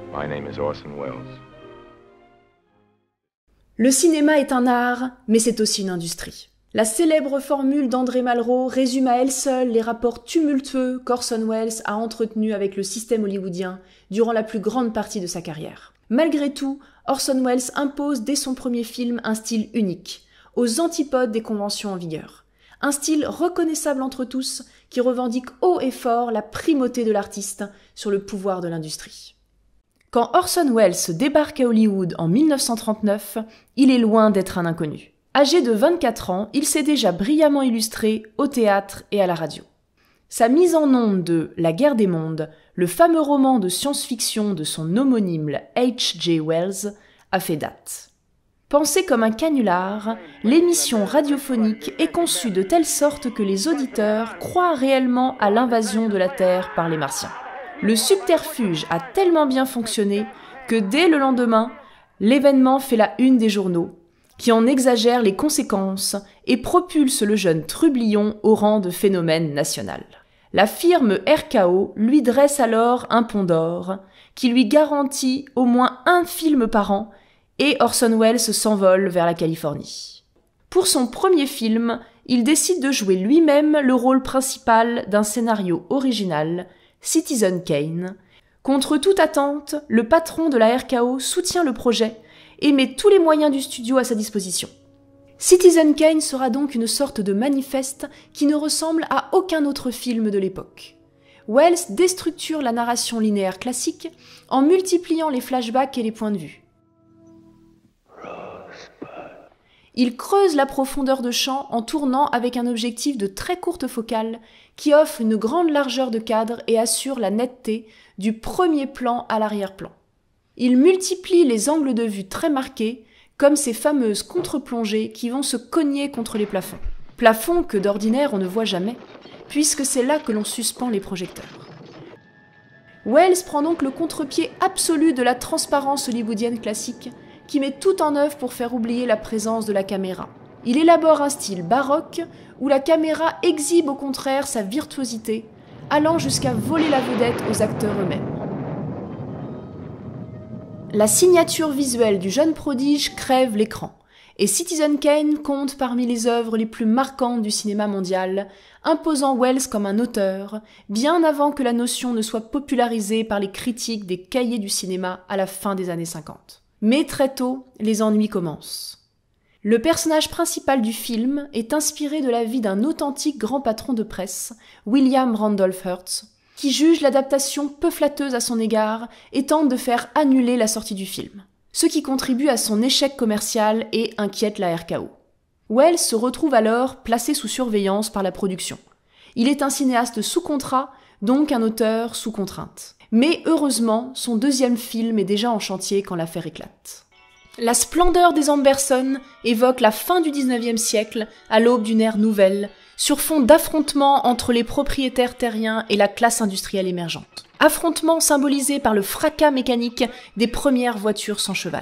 My name is Orson Welles. Le cinéma est un art, mais c'est aussi une industrie. La célèbre formule d'André Malraux résume à elle seule les rapports tumultueux qu'Orson Welles a entretenus avec le système hollywoodien durant la plus grande partie de sa carrière. Malgré tout, Orson Welles impose dès son premier film un style unique, aux antipodes des conventions en vigueur. Un style reconnaissable entre tous qui revendique haut et fort la primauté de l'artiste sur le pouvoir de l'industrie. Quand Orson Welles débarque à Hollywood en 1939, il est loin d'être un inconnu. Âgé de 24 ans, il s'est déjà brillamment illustré au théâtre et à la radio. Sa mise en onde de La guerre des mondes, le fameux roman de science-fiction de son homonyme H.G. Wells, a fait date. Pensée comme un canular, l'émission radiophonique est conçue de telle sorte que les auditeurs croient réellement à l'invasion de la Terre par les Martiens. Le subterfuge a tellement bien fonctionné que dès le lendemain, l'événement fait la une des journaux, qui en exagèrent les conséquences et propulse le jeune trublion au rang de phénomène national. La firme RKO lui dresse alors un pont d'or, qui lui garantit au moins un film par an, et Orson Welles s'envole vers la Californie. Pour son premier film, il décide de jouer lui-même le rôle principal d'un scénario original, Citizen Kane. Contre toute attente, le patron de la RKO soutient le projet et met tous les moyens du studio à sa disposition. Citizen Kane sera donc une sorte de manifeste qui ne ressemble à aucun autre film de l'époque. Welles déstructure la narration linéaire classique en multipliant les flashbacks et les points de vue. Il creuse la profondeur de champ en tournant avec un objectif de très courte focale qui offre une grande largeur de cadre et assure la netteté du premier plan à l'arrière-plan. Il multiplie les angles de vue très marqués, comme ces fameuses contre-plongées qui vont se cogner contre les plafonds. Plafonds que d'ordinaire on ne voit jamais, puisque c'est là que l'on suspend les projecteurs. Welles prend donc le contre-pied absolu de la transparence hollywoodienne classique, qui met tout en œuvre pour faire oublier la présence de la caméra. Il élabore un style baroque où la caméra exhibe au contraire sa virtuosité, allant jusqu'à voler la vedette aux acteurs eux-mêmes. La signature visuelle du jeune prodige crève l'écran, et Citizen Kane compte parmi les œuvres les plus marquantes du cinéma mondial, imposant Welles comme un auteur, bien avant que la notion ne soit popularisée par les critiques des cahiers du cinéma à la fin des années 50. Mais très tôt, les ennuis commencent. Le personnage principal du film est inspiré de la vie d'un authentique grand patron de presse, William Randolph Hearst, qui juge l'adaptation peu flatteuse à son égard et tente de faire annuler la sortie du film, ce qui contribue à son échec commercial et inquiète la RKO. Welles se retrouve alors placé sous surveillance par la production. Il est un cinéaste sous contrat, donc un auteur sous contrainte. Mais heureusement, son deuxième film est déjà en chantier quand l'affaire éclate. La splendeur des Amberson évoque la fin du XIXe siècle à l'aube d'une ère nouvelle, sur fond d'affrontements entre les propriétaires terriens et la classe industrielle émergente. Affrontements symbolisés par le fracas mécanique des premières voitures sans cheval.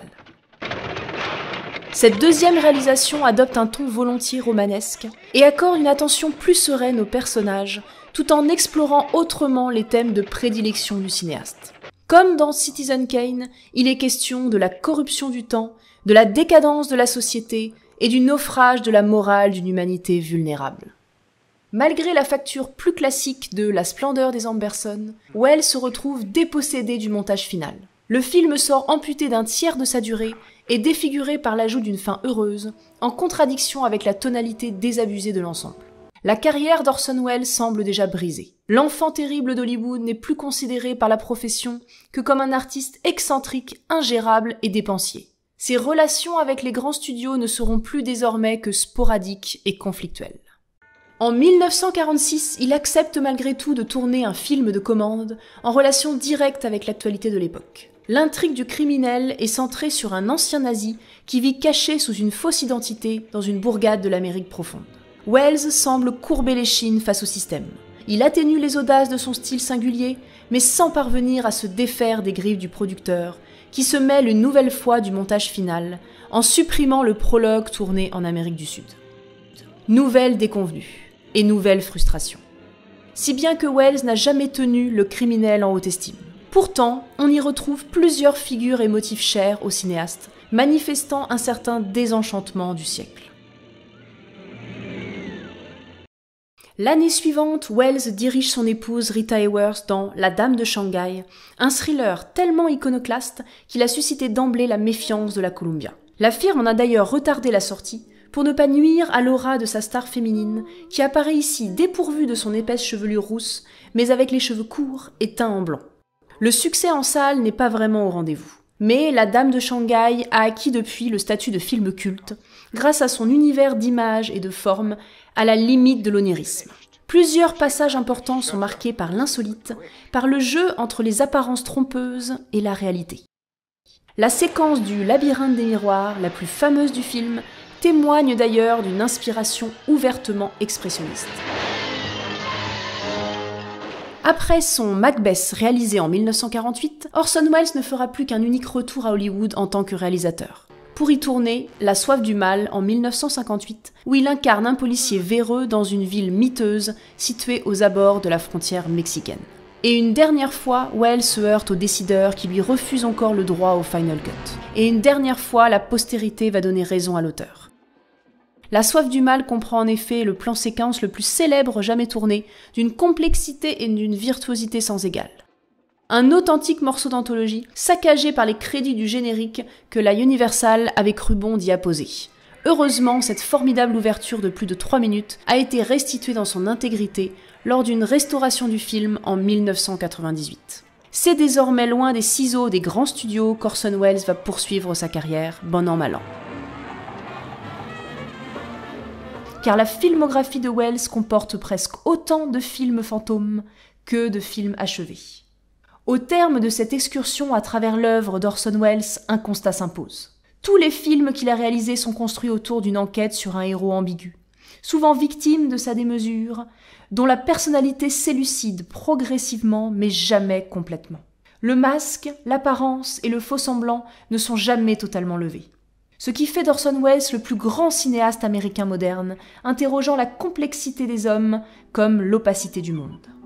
Cette deuxième réalisation adopte un ton volontiers romanesque et accorde une attention plus sereine aux personnages, tout en explorant autrement les thèmes de prédilection du cinéaste. Comme dans Citizen Kane, il est question de la corruption du temps, de la décadence de la société et du naufrage de la morale d'une humanité vulnérable. Malgré la facture plus classique de La splendeur des Amberson, Welles se retrouve dépossédé du montage final. Le film sort amputé d'un tiers de sa durée et défiguré par l'ajout d'une fin heureuse, en contradiction avec la tonalité désabusée de l'ensemble. La carrière d'Orson Welles semble déjà brisée. L'enfant terrible d'Hollywood n'est plus considéré par la profession que comme un artiste excentrique, ingérable et dépensier. Ses relations avec les grands studios ne seront plus désormais que sporadiques et conflictuelles. En 1946, il accepte malgré tout de tourner un film de commande en relation directe avec l'actualité de l'époque. L'intrigue du criminel est centrée sur un ancien nazi qui vit caché sous une fausse identité dans une bourgade de l'Amérique profonde. Welles semble courber l'échine face au système. Il atténue les audaces de son style singulier, mais sans parvenir à se défaire des griffes du producteur, qui se mêle une nouvelle fois du montage final, en supprimant le prologue tourné en Amérique du Sud. Nouvelle déconvenue et nouvelle frustration. Si bien que Welles n'a jamais tenu le criminel en haute estime. Pourtant, on y retrouve plusieurs figures et motifs chers au cinéaste, manifestant un certain désenchantement du siècle. L'année suivante, Welles dirige son épouse Rita Hayworth dans La Dame de Shanghai, un thriller tellement iconoclaste qu'il a suscité d'emblée la méfiance de la Columbia. La firme en a d'ailleurs retardé la sortie pour ne pas nuire à l'aura de sa star féminine, qui apparaît ici dépourvue de son épaisse chevelure rousse, mais avec les cheveux courts et teints en blanc. Le succès en salle n'est pas vraiment au rendez-vous. Mais La Dame de Shanghai a acquis depuis le statut de film culte, grâce à son univers d'images et de formes à la limite de l'onirisme. Plusieurs passages importants sont marqués par l'insolite, par le jeu entre les apparences trompeuses et la réalité. La séquence du labyrinthe des miroirs, la plus fameuse du film, témoigne d'ailleurs d'une inspiration ouvertement expressionniste. Après son Macbeth réalisé en 1948, Orson Welles ne fera plus qu'un unique retour à Hollywood en tant que réalisateur. Pour y tourner La Soif du mal en 1958, où il incarne un policier véreux dans une ville miteuse située aux abords de la frontière mexicaine. Et une dernière fois, Welles se heurte aux décideurs qui lui refusent encore le droit au Final Cut. Et une dernière fois, la postérité va donner raison à l'auteur. La Soif du mal comprend en effet le plan séquence le plus célèbre jamais tourné, d'une complexité et d'une virtuosité sans égale. Un authentique morceau d'anthologie, saccagé par les crédits du générique que la Universal avait cru bon d'y apposer. Heureusement, cette formidable ouverture de plus de 3 minutes a été restituée dans son intégrité lors d'une restauration du film en 1998. C'est désormais loin des ciseaux des grands studios qu'Orson Welles va poursuivre sa carrière, bon an mal an. Car la filmographie de Welles comporte presque autant de films fantômes que de films achevés. Au terme de cette excursion à travers l'œuvre d'Orson Welles, un constat s'impose. Tous les films qu'il a réalisés sont construits autour d'une enquête sur un héros ambigu, souvent victime de sa démesure, dont la personnalité s'élucide progressivement mais jamais complètement. Le masque, l'apparence et le faux-semblant ne sont jamais totalement levés. Ce qui fait d'Orson Welles le plus grand cinéaste américain moderne, interrogeant la complexité des hommes comme l'opacité du monde.